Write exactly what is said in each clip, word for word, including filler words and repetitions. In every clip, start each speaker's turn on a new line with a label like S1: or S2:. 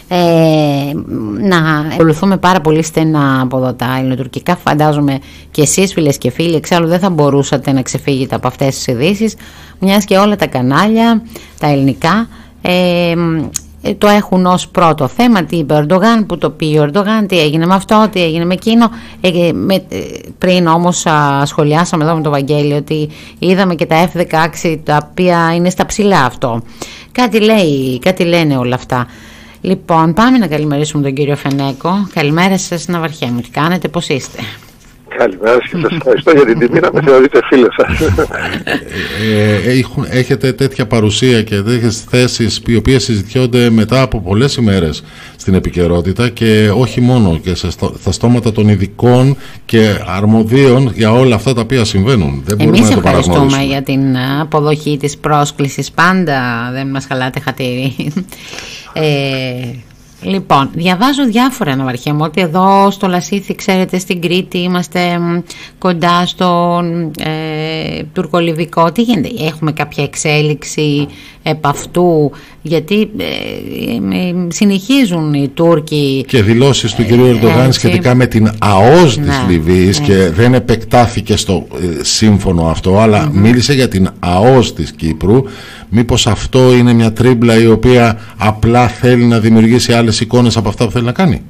S1: Ε, να ακολουθούμε πάρα πολύ στενά από εδώ τα ελληνοτουρκικά. Φαντάζομαι και εσείς, φίλες και φίλοι, εξάλλου δεν θα μπορούσατε να ξεφύγετε από αυτές τις ειδήσεις, μιας και όλα τα κανάλια, τα ελληνικά, ε, το έχουν ως πρώτο θέμα. Τι είπε ο Ερντογάν, που το πει ο Ερντογάν, τι έγινε με αυτό, τι έγινε με εκείνο. Ε, με, πριν όμως α, σχολιάσαμε εδώ με τον Βαγγέλη ότι είδαμε και τα εφ δεκαέξι, τα οποία είναι στα ψηλά αυτό. Κάτι λέει, κάτι λένε όλα αυτά. Λοιπόν, πάμε να καλημερίσουμε τον κύριο Φενέκο. Καλημέρα σας, Ναυαρχέ, τι κάνετε, πώς είστε?
S2: Καλημέρα και σας ευχαριστώ για την τιμή να με θεωρείτε φίλε σας.
S3: ε, έχετε τέτοια παρουσία και τέτοιες θέσεις οι οποίες συζητιόνται μετά από πολλές ημέρες στην επικαιρότητα και όχι μόνο και σε στο, στα στόματα των ειδικών και αρμοδίων για όλα αυτά τα οποία συμβαίνουν. Δεν μπορούμε
S1: Εμείς
S3: να το παραγνωρίσουμε.
S1: Εμείς ευχαριστούμε για την αποδοχή της πρόσκλησης. Πάντα δεν μας χαλάτε χατήρι. Ε, λοιπόν, διαβάζω διάφορα, Ναυαρχέ μου, ότι εδώ στο Λασίθι, ξέρετε, στην Κρήτη είμαστε κοντά στο ε, τουρκολιβικό. Τι γίνεται, έχουμε κάποια εξέλιξη επ' αυτού? Γιατί ε, ε, συνεχίζουν οι Τούρκοι
S3: και δηλώσεις του κυρίου Ερντογάν ε, σχετικά με την ΑΟΣ ναι, της Λιβύης ναι. Και δεν επεκτάθηκε στο ε, σύμφωνο αυτό, αλλά mm-hmm. μίλησε για την ΑΟΣ της Κύπρου. Μήπως αυτό είναι μια τρίμπλα η οποία απλά θέλει να δημιουργήσει άλλες εικόνες από αυτά που θέλει να κάνει?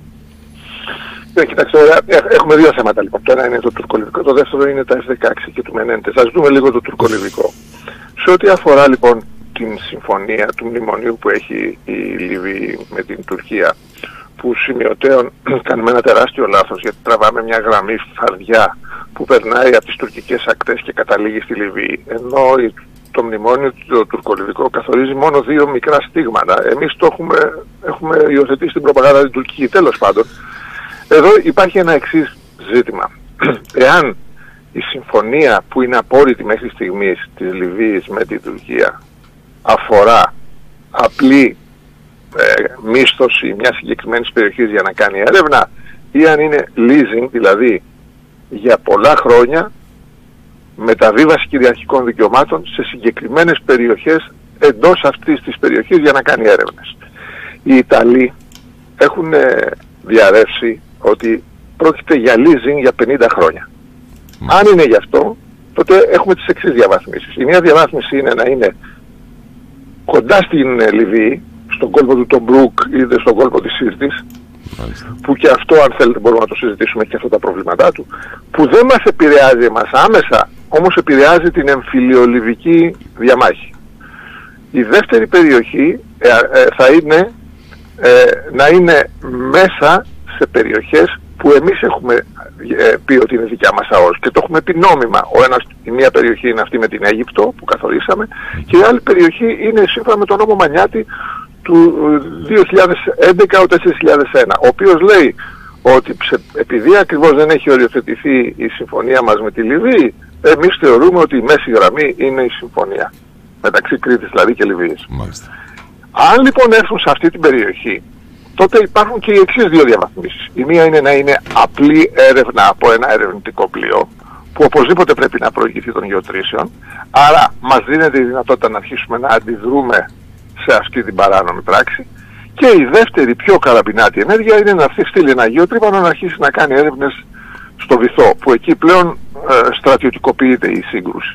S2: Ναι, κοιτάξτε, έχουμε δύο θέματα λοιπόν. Το ένα είναι το τουρκολιβικό, το δεύτερο είναι τα εφ δεκαέξι και του Μενέντες. Ας δούμε λίγο το τουρκολιβικό. Σε ό,τι αφορά λοιπόν την συμφωνία του μνημονίου που έχει η Λιβύη με την Τουρκία, που σημειωτέων κάνουμε ένα τεράστιο λάθος, γιατί τραβάμε μια γραμμή φαρδιά που περνάει από τις τουρκικές ακτές και καταλήγει στη Λιβύη, ενώ το μνημόνιο το τουρκολιβικό καθορίζει μόνο δύο μικρά στίγματα. Εμείς το έχουμε, έχουμε υιοθετήσει την προπαγάνδα την τουρκική. Τέλος πάντων, εδώ υπάρχει ένα εξής ζήτημα. Εάν η συμφωνία που είναι απόρριτη μέχρι στιγμής της Λιβύης με την Τουρκία αφορά απλή ε, μίσθωση μιας συγκεκριμένης περιοχής για να κάνει έρευνα, ή αν είναι leasing, δηλαδή για πολλά χρόνια μεταβίβαση κυριαρχικών δικαιωμάτων σε συγκεκριμένες περιοχές εντός αυτής της περιοχής για να κάνει έρευνες. Οι Ιταλοί έχουν διαρρεύσει ότι πρόκειται για leasing για πενήντα χρόνια. Mm. Αν είναι γι' αυτό, τότε έχουμε τις εξής διαβάθμισεις. Η μία διαβάθμιση είναι να είναι κοντά στην Λιβύη, στον κόλπο του Τομπρούκ ή στον κόλπο της Σύρτης, mm. που και αυτό, αν θέλετε, μπορούμε να το συζητήσουμε και αυτά τα προβλήματά του, που δεν μας επηρεάζει εμάς άμεσα, όμως επηρεάζει την εμφυλιολιβική διαμάχη. Η δεύτερη περιοχή ε, ε, θα είναι ε, να είναι μέσα σε περιοχές που εμείς έχουμε ε, πει ότι είναι δικιά μας ΑΟΣ και το έχουμε πει νόμιμα. Ο ένας, η μία περιοχή είναι αυτή με την Αίγυπτο που καθορίσαμε και η άλλη περιοχή είναι σύμφωνα με τον νόμο Μανιάτη του δύο χιλιάδες έντεκα τέσσερις χιλιάδες ένα, ο οποίος λέει ότι επειδή ακριβώς δεν έχει οριοθετηθεί η συμφωνία μας με τη Λιβύη, εμείς θεωρούμε ότι η μέση γραμμή είναι η συμφωνία μεταξύ Κρήτης δηλαδή και Λιβύης. Μάλιστα. Αν λοιπόν έρθουν σε αυτή την περιοχή, τότε υπάρχουν και οι εξής δύο διαβαθμίσεις. Η μία είναι να είναι απλή έρευνα από ένα ερευνητικό πλοίο, που οπωσδήποτε πρέπει να προηγηθεί των γεωτρήσεων, άρα μας δίνεται η δυνατότητα να αρχίσουμε να αντιδρούμε σε αυτή την παράνομη πράξη. Και η δεύτερη πιο καραμπινάτη ενέργεια είναι να έρθει στείλει ένα γεωτρύπανο να αρχίσει να κάνει έρευνες στο βυθό, που εκεί πλέον ε, στρατιωτικοποιείται η σύγκρουση.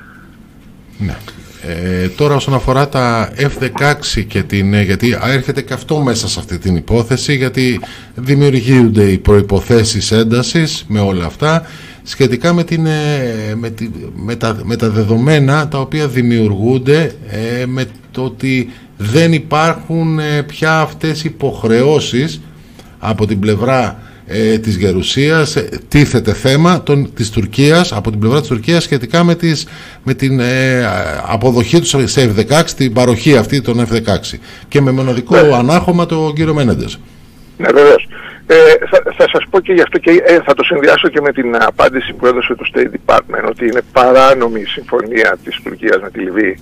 S3: Ναι. Ε, τώρα όσον αφορά τα εφ δεκαέξι και την, γιατί έρχεται και αυτό μέσα σε αυτή την υπόθεση, γιατί δημιουργούνται οι προϋποθέσεις έντασης με όλα αυτά σχετικά με, την, με, τη, με, τα, με τα δεδομένα τα οποία δημιουργούνται ε, με το ότι δεν υπάρχουν ε, πια αυτές οι υποχρεώσεις από την πλευρά ε, της Γερουσίας. Ε, τίθεται θέμα των, της Τουρκίας, από την πλευρά της Τουρκίας σχετικά με, τις, με την ε, αποδοχή τους σε εφ δεκαέξι, την παροχή αυτή των εφ δεκαέξι και με μοναδικό ναι. ανάχωμα τον κύριο Μενέντες. Ναι,
S2: βεβαίως. Ε, θα, θα σας πω και γι' αυτό και ε, θα το συνδυάσω και με την απάντηση που έδωσε το State Department ότι είναι παράνομη η συμφωνία της Τουρκίας με τη Λιβύη.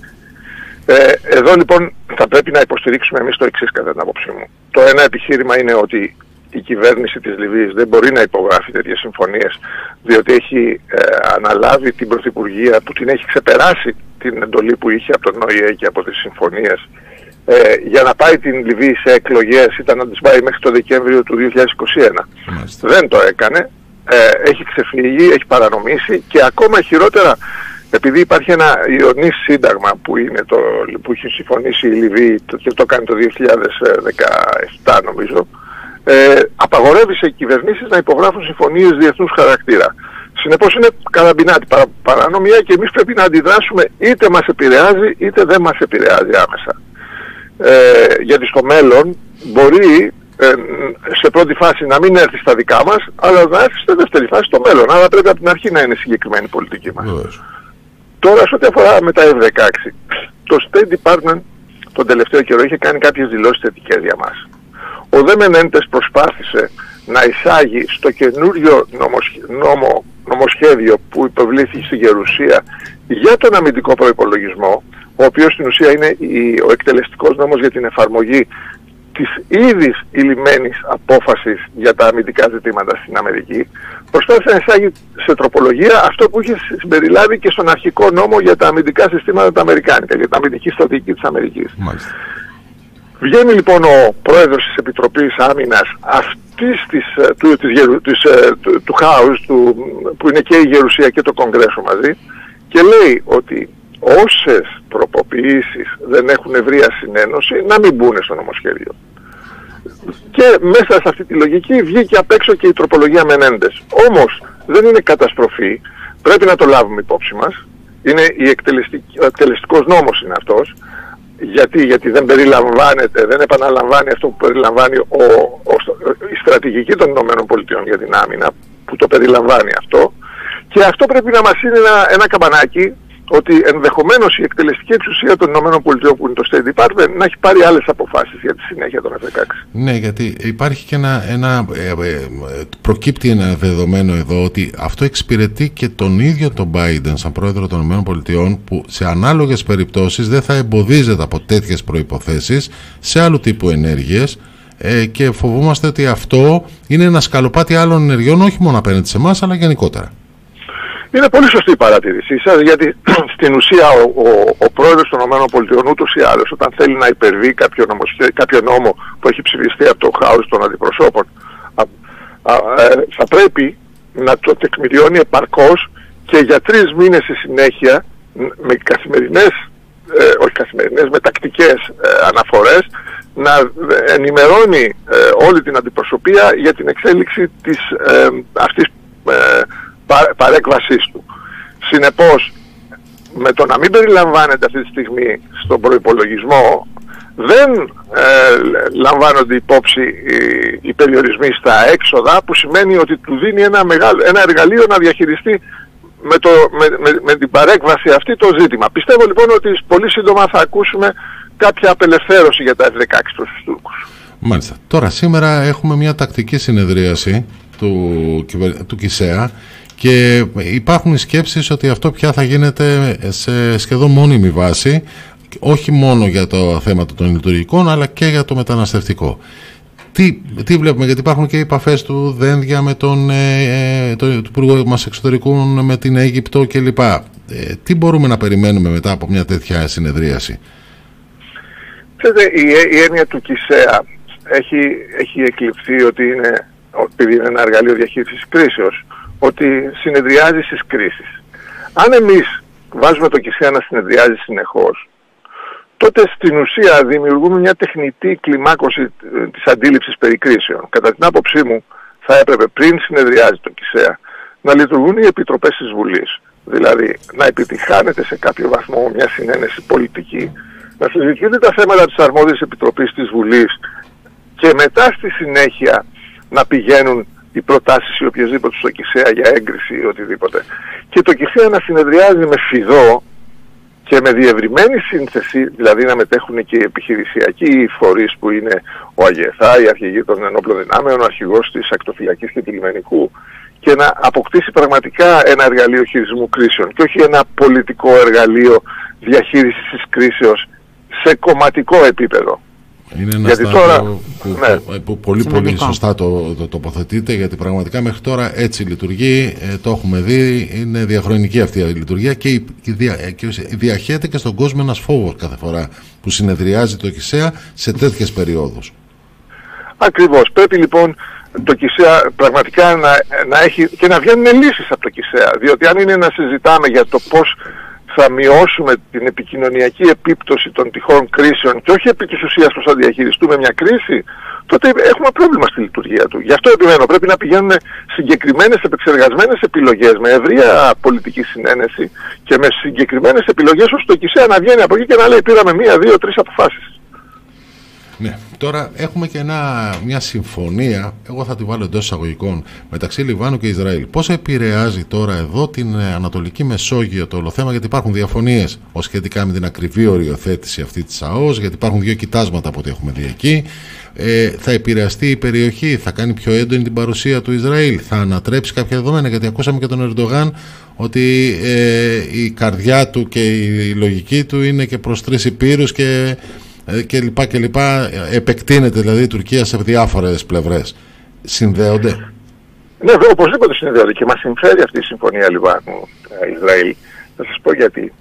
S2: Ε, εδώ λοιπόν θα πρέπει να υποστηρίξουμε εμείς το εξής κατά την άποψή μου. Το ένα επιχείρημα είναι ότι η κυβέρνηση της Λιβύης δεν μπορεί να υπογράφει τέτοιες συμφωνίες, διότι έχει ε, αναλάβει την πρωθυπουργία που την έχει ξεπεράσει την εντολή που είχε από τον ΟΗΕ και από τις συμφωνίες ε, για να πάει την Λιβύη σε εκλογές ήταν να τις πάει μέχρι το Δεκέμβριο του δύο χιλιάδες είκοσι ένα. Μάλιστα. Δεν το έκανε, ε, έχει ξεφύγει, έχει παρανομήσει και ακόμα χειρότερα, επειδή υπάρχει ένα ιονής σύνταγμα που, είναι το, που έχει συμφωνήσει η Λιβύη και το κάνει το δύο χιλιάδες δεκαεπτά νομίζω, ε, απαγορεύει σε κυβερνήσεις να υπογράφουν συμφωνίες διεθνούς χαρακτήρα. Συνεπώς είναι καραμπινάτη παρα, παρανομία και εμείς πρέπει να αντιδράσουμε, είτε μας επηρεάζει είτε δεν μας επηρεάζει άμεσα. Ε, γιατί στο μέλλον μπορεί ε, σε πρώτη φάση να μην έρθει στα δικά μας, αλλά να έρθει στη δεύτερη φάση στο μέλλον. Άρα πρέπει από την αρχή να είναι συγκεκριμένη η πολιτική μας. Mm. Τώρα, σε ό,τι αφορά με τα εφ δεκαέξι, το State Department τον τελευταίο καιρό είχε κάνει κάποιες δηλώσεις θετικές για μας. Ο Δε Μενέντες προσπάθησε να εισάγει στο καινούριο νόμο, νομοσχέδιο που υποβλήθηκε στη Γερουσία για τον αμυντικό προϋπολογισμό, ο οποίος στην ουσία είναι ο εκτελεστικός νόμος για την εφαρμογή της ήδη ηλυμένης απόφασης για τα αμυντικά ζητήματα στην Αμερική, προσπάθησε να εισάγει σε τροπολογία αυτό που είχε συμπεριλάβει και στον αρχικό νόμο για τα αμυντικά συστήματα τα αμερικάνικα, για τα αμυντική στρατηγική της Αμερικής. Μάλιστα. Βγαίνει λοιπόν ο πρόεδρος της Επιτροπής Άμυνας αυτής της, του, της, της, του, του House, του, που είναι και η Γερουσία και το Κογκρέσο μαζί, και λέει ότι όσες τροποποιήσεις δεν έχουν ευρεία συνένωση να μην μπουν στο νομοσχέδιο. Και μέσα σε αυτή τη λογική βγήκε απ' έξω και η τροπολογία Μενέντες. Όμως δεν είναι καταστροφή, πρέπει να το λάβουμε υπόψη μας. Είναι η εκτελεστική, ο εκτελεστικός νόμος είναι αυτός. Γιατί, γιατί δεν περιλαμβάνεται, δεν επαναλαμβάνει αυτό που περιλαμβάνει ο, ο, η στρατηγική των ΗΠΑ για την άμυνα, που το περιλαμβάνει αυτό. Και αυτό πρέπει να μας είναι ένα, ένα καμπανάκι, ότι ενδεχομένως η εκτελεστική εξουσία των ΗΠΑ που είναι το State Department να έχει πάρει άλλες αποφάσεις για τη συνέχεια των εφ δεκαέξι. Ναι, γιατί υπάρχει και ένα, ένα ε, ε, προκύπτει ένα δεδομένο εδώ, ότι αυτό εξυπηρετεί και τον ίδιο τον Biden σαν πρόεδρο των ΗΠΑ, που σε ανάλογες περιπτώσεις δεν θα εμποδίζεται από τέτοιες προϋποθέσεις σε άλλου τύπου ενέργειες, ε, και φοβούμαστε ότι αυτό είναι ένα σκαλοπάτι άλλων ενεργειών, όχι μόνο απέναντι σε εμάς αλλά γενικότερα. Είναι πολύ σωστή η παρατήρησή σας, γιατί στην ουσία ο, ο, ο πρόεδρος των ΗΠΑ ούτως ή άλλως, όταν θέλει να υπερβεί κάποιο, νομοσχέ, κάποιο νόμο που έχει ψηφιστεί από το House των Αντιπροσώπων, α, α, ε, θα πρέπει να το τεκμηριώνει επαρκώς και για τρεις μήνες στη συνέχεια με καθημερινές, ε, όχι καθημερινές, με τακτικές ε, αναφορές, να ενημερώνει ε, όλη την αντιπροσωπεία για την εξέλιξη της ε, αυτής ε, παρέκβασής του. Συνεπώς, με το να μην περιλαμβάνεται αυτή τη στιγμή στον προϋπολογισμό, δεν ε, λαμβάνονται υπόψη οι, οι περιορισμοί στα έξοδα, που σημαίνει ότι του δίνει ένα, μεγάλο, ένα εργαλείο να διαχειριστεί με, το, με, με, με την παρέκβαση αυτή το ζήτημα. Πιστεύω λοιπόν ότι πολύ σύντομα θα ακούσουμε κάποια απελευθέρωση για τα εφ δεκαέξι προς τους Τούρκους. Μάλιστα. Τώρα σήμερα έχουμε μια τακτική συνεδρίαση του, του ΚΙΣΕΑ, και υπάρχουν σκέψεις ότι αυτό πια θα γίνεται σε σχεδόν μόνιμη βάση, όχι μόνο για το θέμα των λειτουργικών αλλά και για το μεταναστευτικό. Τι, τι βλέπουμε, γιατί υπάρχουν και οι επαφές του Δένδια με τον ε, το, του Υπουργού μας Εξωτερικού, με την Αίγυπτο κλπ. Ε, τι μπορούμε να περιμένουμε μετά από μια τέτοια συνεδρίαση? Ξέρετε, η, η έννοια του ΚΙΣΕΑ έχει, έχει εκλειφθεί ότι είναι, επειδή είναι ένα εργαλείο διαχείρισης κρίσεως, ότι συνεδριάζει στις κρίσεις. Αν εμείς βάζουμε το ΚΙΣΕΑ να συνεδριάζει συνεχώς, τότε στην ουσία δημιουργούμε μια τεχνητή κλιμάκωση της αντίληψης περί κρίσεων. Κατά την άποψή μου, θα έπρεπε πριν συνεδριάζει το ΚΙΣΕΑ να λειτουργούν οι επιτροπές της Βουλής. Δηλαδή να επιτυχάνεται σε κάποιο βαθμό μια συνένεση πολιτική, να συζητιούνται τα θέματα της αρμόδιας επιτροπής της Βουλής και μετά στη συνέχεια να πηγαίνουν οι προτάσεις ή οποιασδήποτε στο ΚΙΣΕΑ για έγκριση ή οτιδήποτε. Και το ΚΙΣΕΑ να συνεδριάζει με φιδό και με διευρυμένη σύνθεση, δηλαδή να μετέχουν και οι επιχειρησιακοί φορείς που είναι ο ΑΓΕΘΑ, η αρχηγή των ενόπλων δυνάμεων, ο αρχηγός της ακτοφυλακής και του λιμενικού, και να αποκτήσει πραγματικά ένα εργαλείο χειρισμού κρίσεων και όχι ένα πολιτικό εργαλείο διαχείρισης της κρίσεως σε κομματικό επίπεδο.
S3: Είναι ένα
S2: γιατί
S3: στάδιο
S2: τώρα,
S3: που,
S2: ναι.
S3: που πολύ Σημαντικό. πολύ σωστά το, το τοποθετείτε, γιατί πραγματικά μέχρι τώρα έτσι λειτουργεί, ε, το έχουμε δει, είναι διαχρονική αυτή η λειτουργία και, η, η δια, και διαχέεται και στον κόσμο ένας φόβος κάθε φορά που συνεδριάζει το ΚΙΣΕΑ σε τέτοιες περιόδους.
S2: Ακριβώς. Πρέπει λοιπόν το ΚΙΣΕΑ πραγματικά να, να έχει και να βγαίνουν λύσεις από το ΚΙΣΕΑ, διότι αν είναι να συζητάμε για το πώς θα μειώσουμε την επικοινωνιακή επίπτωση των τυχόν κρίσεων και όχι επί της ουσίας πώς θα διαχειριστούμε μια κρίση, τότε έχουμε πρόβλημα στη λειτουργία του. Γι' αυτό επιμένω, πρέπει να πηγαίνουν συγκεκριμένες επεξεργασμένες επιλογές με ευρεία πολιτική συνένεση και με συγκεκριμένες επιλογές ώστε το ΚΙΣΕΑ να βγαίνει από εκεί και να λέει πήραμε μία, δύο, τρεις αποφάσεις.
S3: Ναι, τώρα έχουμε και ένα, μια συμφωνία, εγώ θα τη βάλω εντός εισαγωγικών, μεταξύ Λιβάνου και Ισραήλ. Πώς επηρεάζει τώρα εδώ την Ανατολική Μεσόγειο το όλο θέμα, γιατί υπάρχουν διαφωνίες ως σχετικά με την ακριβή οριοθέτηση αυτή της ΑΟΣ, γιατί υπάρχουν δύο κοιτάσματα από ό,τι έχουμε δει εκεί. Ε, θα επηρεαστεί η περιοχή, θα κάνει πιο έντονη την παρουσία του Ισραήλ, θα ανατρέψει κάποια δεδομένα, γιατί ακούσαμε και τον Ερντογάν ότι ε, η καρδιά του και η λογική του είναι και προς τρεις υπήρους και και λοιπά και λοιπά, επεκτείνεται δηλαδή η Τουρκία σε διάφορες πλευρές. Συνδέονται?
S2: Ναι, οπωσδήποτε συνδέονται και μας συμφέρει αυτή η συμφωνία Λιβάνου-Ισραήλ. Θα σας πω γιατί.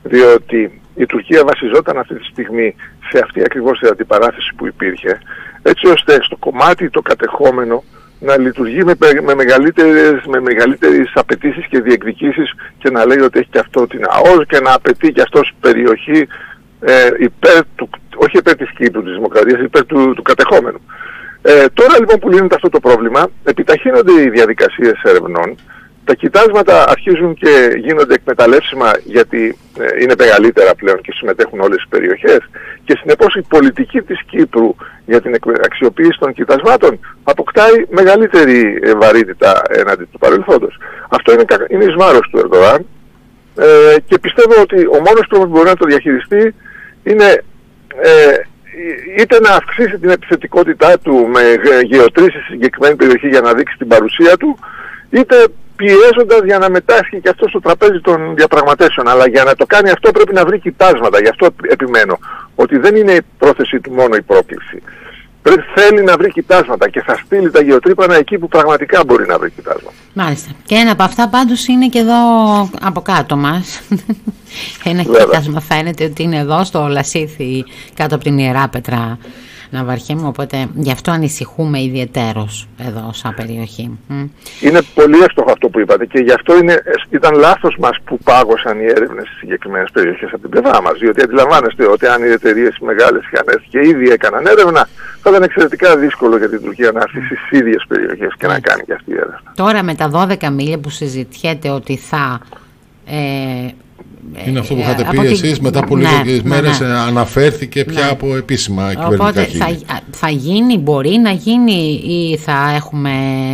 S2: Διότι η Τουρκία βασιζόταν αυτή τη στιγμή σε αυτή ακριβώς την αντιπαράθεση που υπήρχε, έτσι ώστε στο κομμάτι το κατεχόμενο να λειτουργεί με, με, μεγαλύτερες, με μεγαλύτερες απαιτήσεις και διεκδικήσεις και να λέει ότι έχει και αυτό την ΑΟΣ και να απαιτεί και αυτός περιοχή Ε, υπέρ του, όχι υπέρ της Κύπρου, της Δημοκρατίας, υπέρ του, του κατεχόμενου. Ε, τώρα λοιπόν που λύνεται αυτό το πρόβλημα, επιταχύνονται οι διαδικασίες ερευνών, τα κοιτάσματα αρχίζουν και γίνονται εκμεταλλεύσιμα γιατί ε, είναι μεγαλύτερα πλέον και συμμετέχουν όλες τις περιοχές και συνεπώς η πολιτική της Κύπρου για την αξιοποίηση των κοιτασμάτων αποκτάει μεγαλύτερη βαρύτητα έναντι του παρελθόντος. Αυτό είναι, είναι εις βάρος του Ερντογάν. Ε, και πιστεύω ότι ο μόνος τρόπος που μπορεί να το διαχειριστεί είναι ε, είτε να αυξήσει την επιθετικότητά του με γεωτρήσεις στη συγκεκριμένη περιοχή για να δείξει την παρουσία του, είτε πιέζοντας για να μετάσχει και αυτό στο τραπέζι των διαπραγματεύσεων. Αλλά για να το κάνει αυτό πρέπει να βρει κοιτάσματα. Γι' αυτό επιμένω ότι δεν είναι η πρόθεση του μόνο η πρόκληση. Πρέπει, θέλει να βρει κοιτάσματα και θα στείλει τα γεωτρύπανα εκεί που πραγματικά μπορεί να βρει κοιτάσματα.
S1: Μάλιστα. Και ένα από αυτά πάντως είναι και εδώ από κάτω μας. Ένα Βέβαια. κοιτάσμα φαίνεται ότι είναι εδώ στο Λασίθι κάτω από την Ιερά Πέτρα Ναυαρχήμου, οπότε γι' αυτό ανησυχούμε ιδιαιτέρως εδώ σαν περιοχή.
S2: Είναι πολύ εύστοχο αυτό που είπατε και γι' αυτό είναι, ήταν λάθος μας που πάγωσαν οι έρευνες στις συγκεκριμένες περιοχές από την πλευρά μας, διότι αντιλαμβάνεστε ότι αν οι εταιρείες μεγάλες είχαν έρθει και ήδη έκαναν έρευνα, θα ήταν εξαιρετικά δύσκολο για την Τουρκία να έρθει στις ίδιες περιοχές και mm. να κάνει και αυτή η έρευνα.
S1: Τώρα με τα δώδεκα μίλια που συζητιέται ότι θα... Ε,
S3: είναι αυτό που είχατε πει εσείς, την... μετά από λίγες ναι, μέρες ναι, ναι. αναφέρθηκε πια ναι. από επίσημα κυβερνητικά χείλη. Θα, θα γίνει, μπορεί να γίνει ή θα έχουμε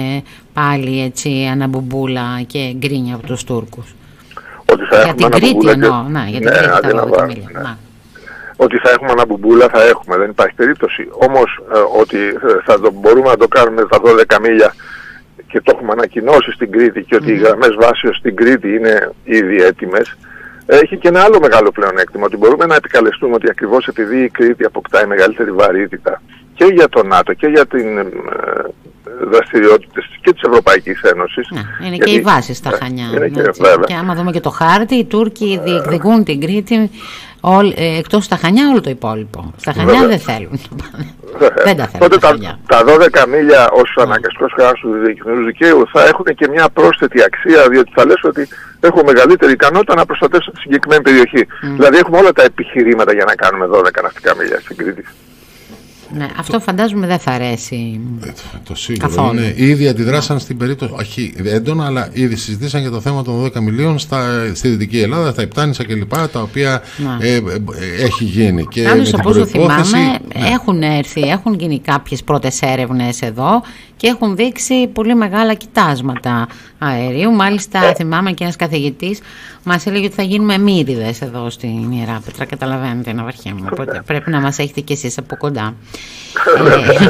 S3: πάλι έτσι αναμπουμπούλα και γκρίνια από τους Τούρκους?
S2: Ότι θα
S1: για την Κρήτη εννοώ, ναι, για την
S2: ναι,
S1: Κρήτη τα δώδεκα μίλια.
S2: Ναι. Ναι. Ότι θα έχουμε αναμπουμπούλα θα έχουμε, δεν υπάρχει περίπτωση. Όμως ε, ότι θα το, μπορούμε να το κάνουμε τα δώδεκα μίλια και το έχουμε ανακοινώσει στην Κρήτη και ότι mm. οι γραμμές βάσεως στην Κρήτη είναι ήδη έτοιμες, έχει και ένα άλλο μεγάλο πλεονέκτημα, ότι μπορούμε να επικαλεστούμε ότι ακριβώς επειδή η Κρήτη αποκτάει μεγαλύτερη βαρύτητα και για το ΝΑΤΟ και για την ε, δραστηριότητες και της Ευρωπαϊκής Ένωσης.
S1: Ναι, είναι γιατί, και οι βάσεις στα Χανιά.
S2: Είναι και,
S1: και άμα δούμε και το χάρτη, οι Τούρκοι διεκδικούν την Κρήτη, όλ, ε, εκτός στα Χανιά όλο το υπόλοιπο. Στα Χανιά βέβαια. δεν θέλουν. δεν τα θέλουν.
S2: Τότε τα, τα, τα δώδεκα μίλια ως αναγκαστικός χαράς του διεθνούς δικαίου θα έχουν και μια πρόσθετη αξία, διότι θα λες ότι έχω μεγαλύτερη ικανότητα να προστατεύσω τη συγκεκριμένη περιοχή. Mm. Δηλαδή έχουμε όλα τα επιχειρήματα για να κάνουμε δώδεκα ναυτικά μίλια στην Κρήτη.
S1: Ναι, αυτό φαντάζομαι δεν θα αρέσει.
S3: Ε, το σίγουρο είναι. Ήδη αντιδράσαν στην περίπτωση, όχι έντονα, αλλά ήδη συζητήσαν για το θέμα των δώδεκα μιλίων στα, στη Δυτική Ελλάδα, στα Υπτάνησα κλπ. Τα οποία ε, ε, ε, έχει γίνει. Και
S1: Άλλως, όπως το θυμάμαι, ναι. έχουν έρθει, έχουν γίνει κάποιες πρώτες έρευνες εδώ και έχουν δείξει πολύ μεγάλα κοιτάσματα αερίου. Μάλιστα, θυμάμαι και ένας καθηγητής Μας έλεγε ότι θα γίνουμε μύριδες εδώ στην Ιεράπετρα, καταλαβαίνετε, Ναυαρχέ μου, οπότε πρέπει να μας έχετε κι εσείς από κοντά. ε,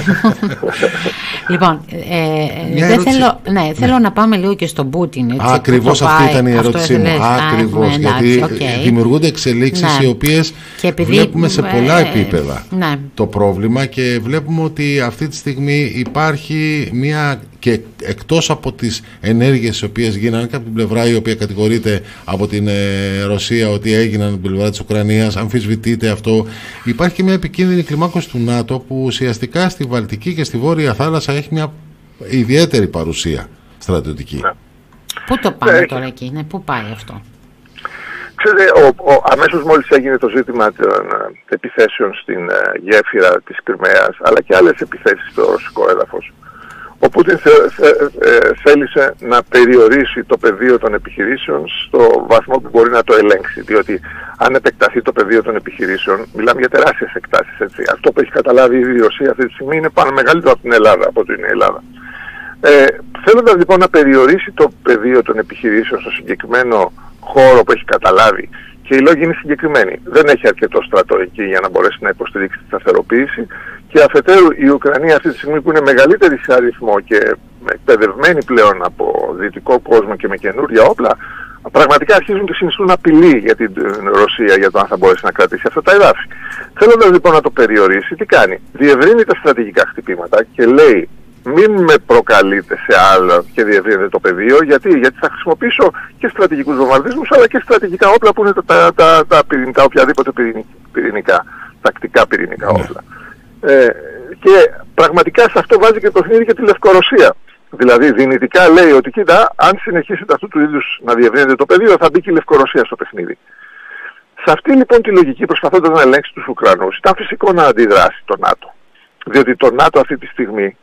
S1: λοιπόν, ε, δεν θέλω, ναι, θέλω ναι. να πάμε λίγο και στον Πούτιν. Έτσι,
S3: ακριβώς αυτή πάει, ήταν η ερώτησή μου. Ακριβώς, γιατί okay. δημιουργούνται εξελίξεις ναι. οι οποίες επειδή, βλέπουμε σε πολλά ε, επίπεδα ναι. το πρόβλημα, και βλέπουμε ότι αυτή τη στιγμή υπάρχει μια, και εκτός από τις ενέργειες οι οποίες γίνανε και από την πλευρά η οποία κατηγορείται από την ε, Ρωσία ότι έγιναν από την πλευρά της Ουκρανίας, αμφισβητείται αυτό, υπάρχει και μια επικίνδυνη κλιμάκωση του ΝΑΤΟ που ουσιαστικά στη Βαλτική και στη Βόρεια Θάλασσα έχει μια ιδιαίτερη παρουσία στρατιωτική. Ναι.
S1: Πού το πάμε ναι. τώρα εκεί, ναι, πού πάει αυτό?
S2: Ξέρετε, ο, ο, αμέσως μόλις έγινε το ζήτημα των uh, επιθέσεων στην uh, γέφυρα της Κριμαίας, αλλά και άλλες επιθέσεις στο ρωσικό έδαφος, ο Πούτιν θε, θε, θε, θέλησε να περιορίσει το πεδίο των επιχειρήσεων στο βαθμό που μπορεί να το ελέγξει. Διότι αν επεκταθεί το πεδίο των επιχειρήσεων, μιλάμε για τεράστιες εκτάσεις. Έτσι. Αυτό που έχει καταλάβει η Ρωσία αυτή τη στιγμή είναι πάνω μεγαλύτερο από την Ελλάδα, από την Ελλάδα. Ε, θέλοντας λοιπόν να περιορίσει το πεδίο των επιχειρήσεων στο συγκεκριμένο χώρο που έχει καταλάβει, και οι λόγοι είναι συγκεκριμένοι. Δεν έχει αρκετό στρατό εκεί για να μπορέσει να υποστηρίξει τη σταθεροποίηση, και αφετέρου η Ουκρανία αυτή τη στιγμή που είναι μεγαλύτερη σε αριθμό και εκπαιδευμένη πλέον από δυτικό κόσμο και με καινούργια όπλα, πραγματικά αρχίζουν και συνιστούν απειλή για την Ρωσία για το αν θα μπορέσει να κρατήσει αυτά τα εδάφη. Θέλοντας λοιπόν να το περιορίσει, τι κάνει? Διευρύνει τα στρατηγικά χτυπήματα και λέει: μην με προκαλείτε σε άλλα και διευρύνετε το πεδίο. Γιατί? Γιατί θα χρησιμοποιήσω και στρατηγικούς βομβαρδισμούς, αλλά και στρατηγικά όπλα που είναι τα, τα, τα, τα πυρηνικά, οποιαδήποτε πυρηνικά, τακτικά πυρηνικά όπλα. Ε, και πραγματικά σε αυτό βάζει και το παιχνίδι και τη Λευκορωσία. Δηλαδή δυνητικά λέει ότι κοίτα, αν συνεχίσετε αυτού του είδους να διευρύνετε το πεδίο, θα μπει και η Λευκορωσία στο παιχνίδι. Σε αυτή λοιπόν τη λογική, προσπαθώντας να ελέγξει τους Ουκρανούς, ήταν φυσικό να αντιδράσει το ΝΑΤΟ. Διότι το ΝΑΤΟ αυτή τη στιγμή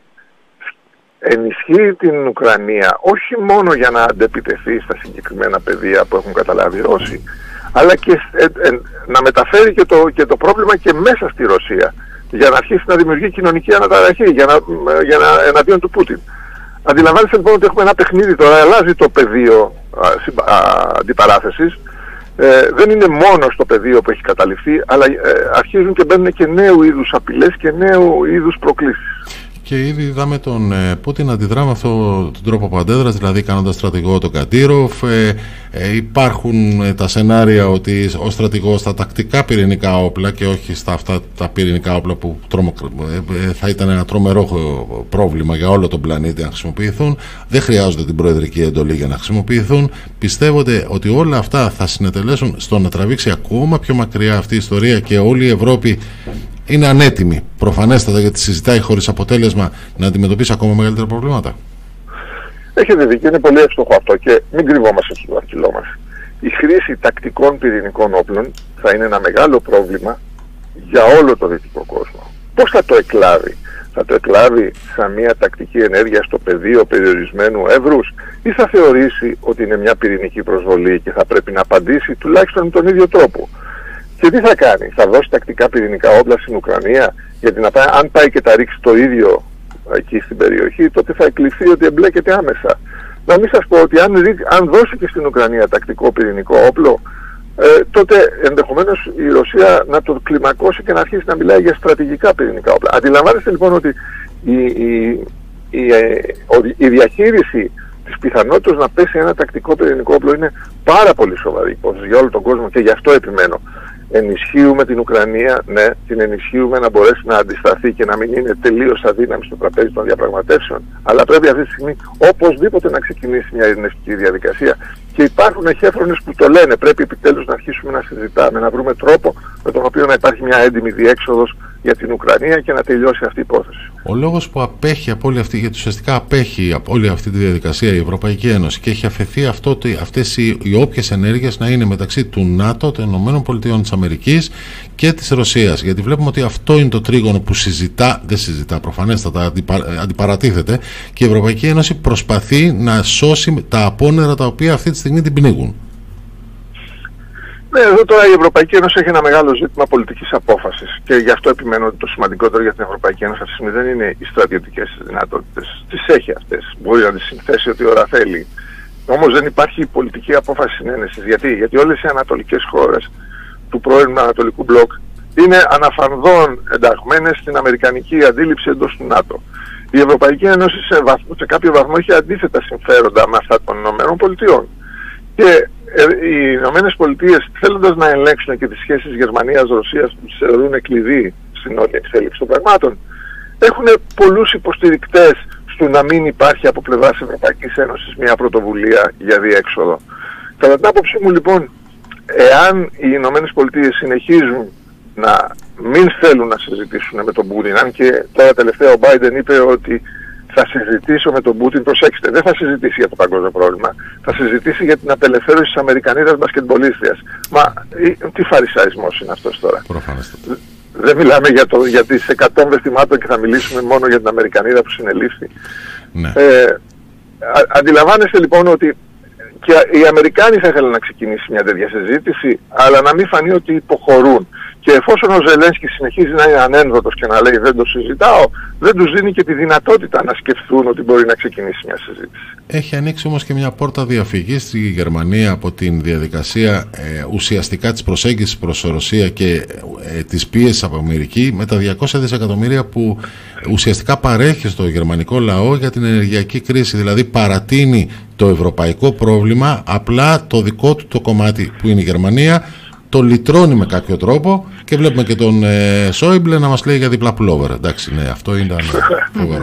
S2: ενισχύει την Ουκρανία όχι μόνο για να αντεπιτεθεί στα συγκεκριμένα πεδία που έχουν καταλάβει οι Ρώσοι, αλλά και ε, ε, να μεταφέρει και το, και το πρόβλημα και μέσα στη Ρωσία, για να αρχίσει να δημιουργεί κοινωνική αναταραχή, για να, για να, εναντίον του Πούτιν. Αντιλαμβάνεστε λοιπόν ότι έχουμε ένα παιχνίδι τώρα, αλλάζει το πεδίο αντιπαράθεσης. Ε, δεν είναι μόνο στο πεδίο που έχει καταληφθεί, αλλά ε, αρχίζουν και μπαίνουν και νέου είδους απειλές και νέου είδους προκλήσεις.
S3: Και ήδη είδαμε τον ε, Πούτιν να αντιδρά με αυτόν τον τρόπο που αντέδρασε, δηλαδή κάνοντας στρατηγό τον Καντήροφ. Ε, ε, υπάρχουν ε, τα σενάρια ότι ο στρατηγός στα τακτικά πυρηνικά όπλα και όχι στα αυτά τα πυρηνικά όπλα που τρομο, ε, θα ήταν ένα τρομερό πρόβλημα για όλο τον πλανήτη να χρησιμοποιηθούν. Δεν χρειάζονται την προεδρική εντολή για να χρησιμοποιηθούν. Πιστεύονται ότι όλα αυτά θα συνετελέσουν στο να τραβήξει ακόμα πιο μακριά αυτή η ιστορία και όλη η Ευρώπη είναι ανέτοιμη, προφανέστατα, γιατί συζητάει χωρίς αποτέλεσμα να αντιμετωπίσει ακόμα μεγαλύτερα προβλήματα.
S2: Έχετε δίκιο, είναι πολύ εύστοχο αυτό και μην κρυβόμαστε στο δάχτυλό μας. Η χρήση τακτικών πυρηνικών όπλων θα είναι ένα μεγάλο πρόβλημα για όλο το δυτικό κόσμο. Πώς θα το εκλάβει? Θα το εκλάβει σαν μια τακτική ενέργεια στο πεδίο περιορισμένου εύρους, ή θα θεωρήσει ότι είναι μια πυρηνική προσβολή και θα πρέπει να απαντήσει τουλάχιστον με τον ίδιο τρόπο? Και τι θα κάνει? Θα δώσει τακτικά πυρηνικά όπλα στην Ουκρανία? Γιατί να πάει, αν πάει και τα ρίξει το ίδιο εκεί στην περιοχή, τότε θα εκλειφθεί ότι εμπλέκεται άμεσα. Να μην σας πω ότι αν, αν δώσει και στην Ουκρανία τακτικό πυρηνικό όπλο, ε, τότε ενδεχομένως η Ρωσία να το κλιμακώσει και να αρχίσει να μιλάει για στρατηγικά πυρηνικά όπλα. Αντιλαμβάνεστε λοιπόν ότι η, η, η, η, η διαχείριση της πιθανότητας να πέσει ένα τακτικό πυρηνικό όπλο είναι πάρα πολύ σοβαρή υπόθεση για όλο τον κόσμο, και γι' αυτό επιμένω. Ενισχύουμε την Ουκρανία, ναι, την ενισχύουμε να μπορέσει να αντισταθεί και να μην είναι τελείως αδύναμη στο τραπέζι των διαπραγματεύσεων. Αλλά πρέπει αυτή τη στιγμή οπωσδήποτε να ξεκινήσει μια ειρηνευτική διαδικασία. Και υπάρχουν εχέφρονες που το λένε. Πρέπει επιτέλους να αρχίσουμε να συζητάμε, να βρούμε τρόπο με τον οποίο να υπάρχει μια έντιμη διέξοδος για την Ουκρανία και να τελειώσει αυτή η υπόθεση.
S3: Ο λόγος που απέχει από όλη αυτή, γιατί ουσιαστικά απέχει από όλη αυτή τη διαδικασία η Ευρωπαϊκή Ένωση και έχει αφαιθεί αυτό, αυτές οι, οι όποιες ενέργειες να είναι μεταξύ του ΝΑΤΟ, των ΗΠΑ και της Ρωσίας. Γιατί βλέπουμε ότι αυτό είναι το τρίγωνο που συζητά, δεν συζητά προφανέστατα, αντιπα, αντιπαρατίθεται, και η Ευρωπαϊκή Ένωση προσπαθεί να σώσει τα απόνερα τα οποία αυτή τη στιγμή την πνίγουν.
S2: Ναι, εδώ τώρα η Ευρωπαϊκή Ένωση έχει ένα μεγάλο ζήτημα πολιτικής απόφασης και γι' αυτό επιμένω ότι το σημαντικότερο για την Ευρωπαϊκή Ένωση αυτή τη στιγμή δεν είναι οι στρατιωτικές δυνατότητες. Τις έχει αυτές. Μπορεί να τις συνθέσει ό,τι ώρα θέλει όμως δεν υπάρχει πολιτική απόφαση συνένεσης. Γιατί, Γιατί όλες οι ανατολικές χώρες του πρώην Ανατολικού Μπλοκ είναι αναφανδόν ενταγμένες στην αμερικανική αντίληψη εντός του ΝΑΤΟ. Η Ευρωπαϊκή Ένωση σε, βαθμό, σε κάποιο βαθμό έχει αντίθετα συμφέροντα με αυτά των ΗΠΑ. Και ε, οι ΗΠΑ, θέλοντας να ελέγξουν και τις σχέσεις Γερμανίας-Ρωσίας που τις θεωρούν κλειδί στην όλη εξέλιξη των πραγμάτων, έχουν πολλούς υποστηρικτές στο να μην υπάρχει από πλευράς Ευρωπαϊκής Ένωσης μια πρωτοβουλία για διέξοδο. Κατά την άποψή μου λοιπόν, εάν οι ΗΠΑ συνεχίζουν να μην θέλουν να συζητήσουν με τον Πούτιν, αν και τώρα τελευταία ο Μπάιντεν είπε ότι θα συζητήσω με τον Πούτιν, προσέξτε, δεν θα συζητήσει για το παγκόσμιο πρόβλημα, θα συζητήσει για την απελευθέρωση της Αμερικανίδας μπασκετμπολίστριας. Μα τι φαρισαϊσμός είναι αυτός τώρα?
S3: Προφανώς.
S2: Δεν μιλάμε για, το, για τις εκατόμβες θυμάτων και θα μιλήσουμε μόνο για την Αμερικανίδα που συνελήφθη.
S3: Ναι.
S2: Ε, α, αντιλαμβάνεστε λοιπόν ότι και οι Αμερικάνοι θα ήθελαν να ξεκινήσει μια τέτοια συζήτηση, αλλά να μην φανεί ότι υποχωρούν. Και εφόσον ο Ζελένσκι συνεχίζει να είναι ανένδοτος και να λέει δεν το συζητάω, δεν τους δίνει και τη δυνατότητα να σκεφτούν ότι μπορεί να ξεκινήσει μια συζήτηση.
S3: Έχει ανοίξει όμως και μια πόρτα διαφυγής στη Γερμανία από την διαδικασία ε, ουσιαστικά της προσέγγισης προς Ρωσία και ε, της πίεσης από Αμερική, με τα διακόσια δισεκατομμύρια που ουσιαστικά παρέχει στο γερμανικό λαό για την ενεργειακή κρίση. Δηλαδή παρατείνει το ευρωπαϊκό πρόβλημα, απλά το δικό του το κομμάτι που είναι η Γερμανία το λυτρώνει με κάποιο τρόπο, και βλέπουμε και τον ε, Σόιμπλε να μας λέει για διπλά πουλόβερα. Εντάξει, ναι, αυτό ήταν φοβερό.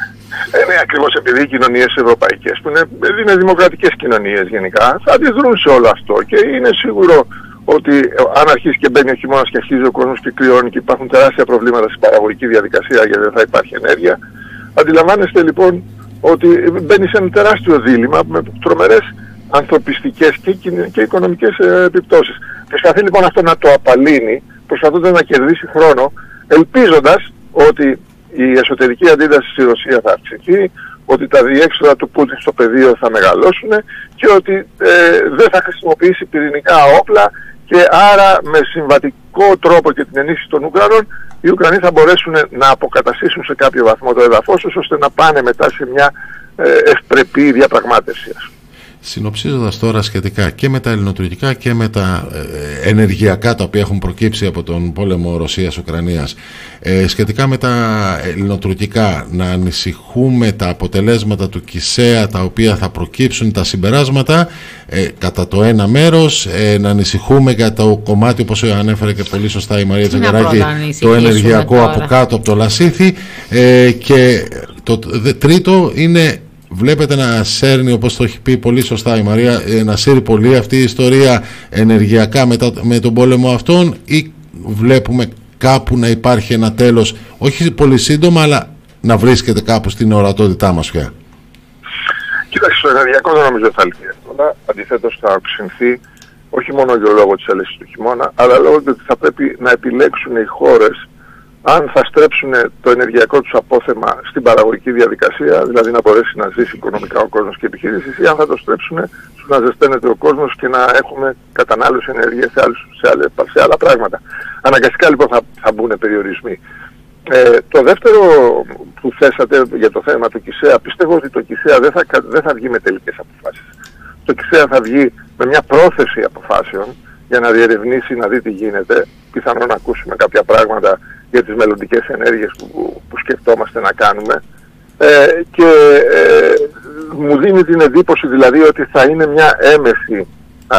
S2: Ε, ναι, ακριβώς επειδή οι κοινωνίες ευρωπαϊκές, που είναι, είναι δημοκρατικές κοινωνίες γενικά, θα αντιδρούν σε όλο αυτό, και είναι σίγουρο ότι αν αρχίσει και μπαίνει ο χειμώνας και αρχίζει ο κόσμος και κρυώνει και υπάρχουν τεράστια προβλήματα στην παραγωγική διαδικασία γιατί δεν θα υπάρχει ενέργεια, αντιλαμβάνεστε λοιπόν ότι μπαίνει σε ένα τεράστιο δίλημμα με τρομερές ανθρωπιστικές και, και οικονομικές ε, επιπτώσεις. Προσπαθεί λοιπόν αυτό να το απαλύνει, προσπαθώντας να κερδίσει χρόνο, ελπίζοντας ότι η εσωτερική αντίδραση στη Ρωσία θα αυξηθεί, ότι τα διέξοδα του Πούτιν στο πεδίο θα μεγαλώσουν και ότι ε, δεν θα χρησιμοποιήσει πυρηνικά όπλα, και άρα με συμβατικό τρόπο και την ενίσχυση των Ουκρανών οι Ουκρανοί θα μπορέσουν να αποκαταστήσουν σε κάποιο βαθμό το έδαφος τους, ώστε να πάνε μετά σε μια ε, ευπρεπή διαπραγμάτευση.
S3: Συνοψίζοντας τώρα σχετικά και με τα ελληνοτουρκικά και με τα ε, ενεργειακά τα οποία έχουν προκύψει από τον πόλεμο Ρωσίας-Ουκρανίας, ε, σχετικά με τα ελληνοτουρκικά, να ανησυχούμε τα αποτελέσματα του ΚΙΣΕΑ τα οποία θα προκύψουν, τα συμπεράσματα ε, κατά το ένα μέρος, ε, να ανησυχούμε για το κομμάτι, όπως ανέφερε και πολύ σωστά η Μαρία Τζαγκαράκη, το ενεργειακό τώρα από κάτω από το Λασίθι, ε, και το τρίτο είναι, βλέπετε να σέρνει, όπως το έχει πει πολύ σωστά η Μαρία, να σύρει πολύ αυτή η ιστορία ενεργειακά μετά, με τον πόλεμο αυτόν, ή βλέπουμε κάπου να υπάρχει ένα τέλος, όχι πολύ σύντομα, αλλά να βρίσκεται κάπου στην ορατότητά μας πια?
S2: Κοίταξε, το ενεργειακό δεν νομίζω θα λυθεί εύκολα. Αντιθέτως θα οξυνθεί, όχι μόνο για λόγω της έλευσης του χειμώνα, αλλά λόγω ότι θα πρέπει να επιλέξουν οι χώρες αν θα στρέψουν το ενεργειακό τους απόθεμα στην παραγωγική διαδικασία, δηλαδή να μπορέσει να ζήσει οικονομικά ο κόσμος και επιχειρήσεις, ή αν θα το στρέψουν στο να ζεσταίνεται ο κόσμος και να έχουμε κατανάλωση ενέργειας σε, σε, σε άλλα πράγματα. Αναγκαστικά λοιπόν θα, θα μπουν περιορισμοί. Ε, το δεύτερο που θέσατε για το θέμα του ΚΙΣΕΑ, πιστεύω ότι το ΚΙΣΕΑ δεν θα, δεν θα βγει με τελικές αποφάσεις. Το ΚΙΣΕΑ θα βγει με μια πρόθεση αποφάσεων για να διερευνήσει, να δει τι γίνεται, πιθανόν να ακούσουμε κάποια πράγματα για τις μελλοντικές ενέργειες που, που, που σκεφτόμαστε να κάνουμε, ε, και ε, μου δίνει την εντύπωση δηλαδή ότι θα είναι μια έμεση α,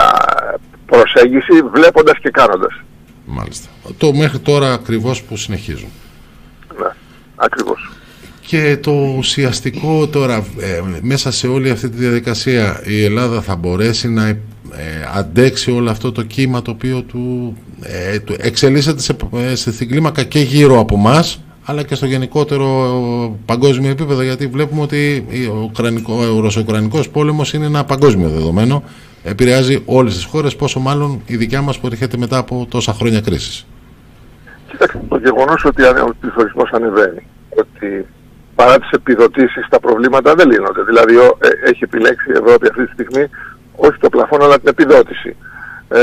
S2: προσέγγιση, βλέποντας και κάνοντας.
S3: Μάλιστα. Το μέχρι τώρα ακριβώς που συνεχίζουν.
S2: Ναι, ακριβώς.
S3: Και το ουσιαστικό τώρα, ε, μέσα σε όλη αυτή τη διαδικασία, η Ελλάδα θα μπορέσει να ε, αντέξει όλο αυτό το κύμα το οποίο του, ε, του εξελίσσεται σε, σε, στην κλίμακα και γύρω από μας, αλλά και στο γενικότερο παγκόσμιο επίπεδο, γιατί βλέπουμε ότι ο, ο ρωσο-ουκρανικός πόλεμος είναι ένα παγκόσμιο δεδομένο, επηρεάζει όλες τις χώρες, πόσο μάλλον η δικιά μας που έρχεται μετά από τόσα χρόνια κρίσης.
S2: Κοιτάξτε, το γεγονός ότι ο πληθωρισμός ανεβαίνει, ότι παρά τις επιδοτήσεις τα προβλήματα δεν λύνονται. Δηλαδή ε, έχει επιλέξει η Ευρώπη αυτή τη στιγμή όχι το πλαφόν αλλά την επιδότηση. Ε,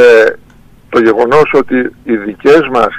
S2: το γεγονός ότι οι δικές μας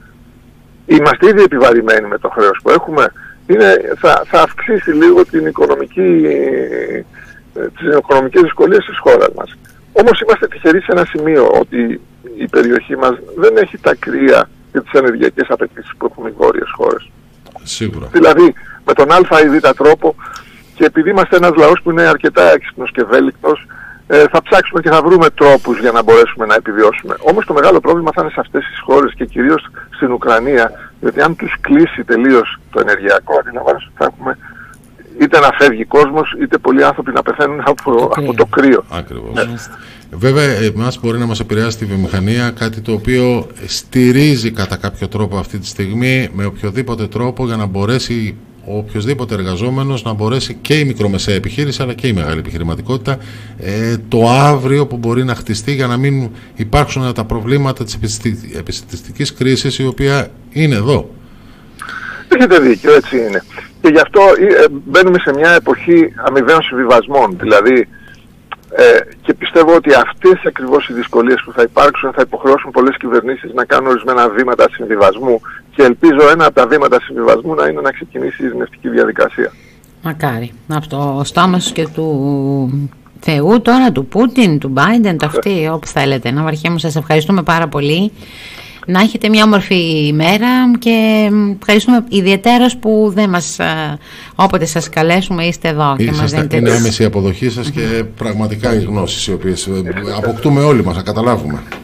S2: είμαστε ήδη επιβαρημένοι με το χρέος που έχουμε, είναι, θα, θα αυξήσει λίγο την οικονομική ε, τις οικονομικές δυσκολίες της χώρας μας. Όμως είμαστε τυχεροί σε ένα σημείο ότι η περιοχή μας δεν έχει τα κρύα και τις ενεργειακές απαιτήσεις που έχουν οι βόρειες χώρες.
S3: Σίγουρα.
S2: Δηλαδή με τον α ή β τρόπο, και επειδή είμαστε ένας λαός που είναι αρκετά έξυπνος και ευέλικτος, ε, θα ψάξουμε και θα βρούμε τρόπους για να μπορέσουμε να επιβιώσουμε. Όμως το μεγάλο πρόβλημα θα είναι σε αυτές τις χώρες και κυρίως στην Ουκρανία, γιατί αν τους κλείσει τελείως το ενεργειακό, αντιλαμβάνεσαι ότι θα έχουμε είτε να φεύγει κόσμος, είτε πολλοί άνθρωποι να πεθαίνουν από, το, από το κρύο.
S3: Ακριβώς. Ναι. Βέβαια, εμάς μπορεί να μας επηρεάσει τη βιομηχανία, κάτι το οποίο στηρίζει κατά κάποιο τρόπο αυτή τη στιγμή με οποιοδήποτε τρόπο για να μπορέσει ο οποιοσδήποτε εργαζόμενος να μπορέσει, και η μικρομεσαία επιχείρηση αλλά και η μεγάλη επιχειρηματικότητα, ε, το αύριο που μπορεί να χτιστεί για να μην υπάρξουν τα προβλήματα της επιστημιστικής κρίσης, η οποία είναι εδώ.
S2: Έχετε δίκιο, έτσι είναι. Και γι' αυτό ε, μπαίνουμε σε μια εποχή αμοιβαίων συμβιβασμών. Δηλαδή, ε, και πιστεύω ότι αυτές ακριβώς οι δυσκολίες που θα υπάρξουν θα υποχρεώσουν πολλές κυβερνήσεις να κάνουν ορισμένα βήματα συμβιβασμού, και ελπίζω ένα από τα βήματα συμβιβασμού να είναι να ξεκινήσει η ειρηνευτική διαδικασία.
S1: Μακάρι. Αυτό ο στόμας και του Θεού τώρα, του Πούτιν, του Μπάιντεν, το αυτή, όπου θέλετε. Ναυαρχέ μου, σας ευχαριστούμε πάρα πολύ. Να έχετε μια όμορφη ημέρα και ευχαριστούμε ιδιαιτέρως που δεν μας, όποτε σας καλέσουμε είστε εδώ. Και μας δίνετε
S3: είναι άμεση η αποδοχή σας και πραγματικά οι γνώσεις οι οποίες αποκτούμε όλοι μας, να καταλάβουμε.